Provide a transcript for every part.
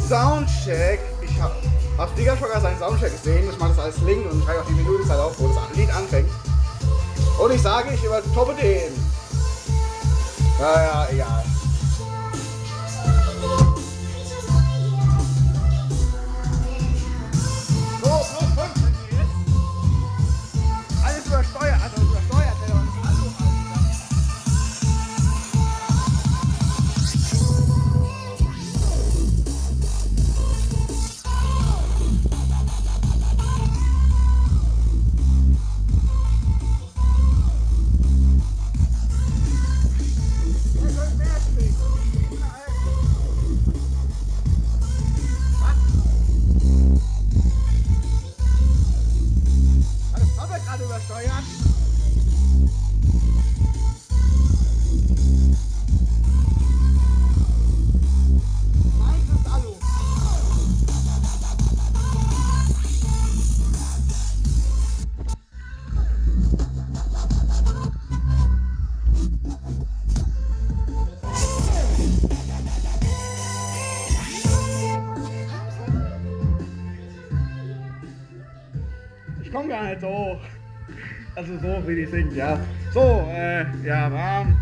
Soundcheck. Ich hab auf Digga-Schocker seinen Soundcheck gesehen. Ich mache das als Link und schreibe auch die Minutenzahl auf, wo das Lied anfängt. Und ich sage, ich übertoppe den. Ja, egal. So, plus 5 jetzt. Alles übersteuert, also übersteuert, der uns Alu hat. Übersteuert. Meins ist Alu. Ich komme gar nicht so hoch. Also so wie die singt, ja. So, ja, warm,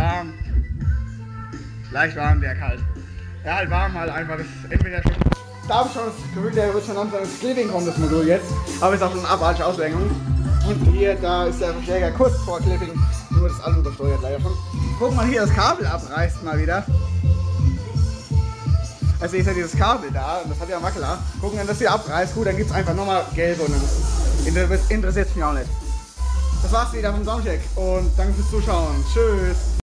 leicht warm, der kalt. Ja, halt warm, halt einfach, ist entweder schon, da habe ich schon das Gefühl, der wird schon langsam ins Clipping kommen, das Modul jetzt. Aber ist auch schon eine abartige Auslenkung. Und hier, da ist der Verstärker kurz vor Clipping, nur das Alu übersteuert leider schon. Guck mal, hier das Kabel abreißt mal wieder. Also ist ja dieses Kabel da, und das hat ja Makler. Gucken, wenn das hier abreißt, gut, dann gibt es einfach nochmal gelb und dann interessiert es mich auch nicht. Das war's wieder vom Soundcheck und danke fürs Zuschauen. Tschüss.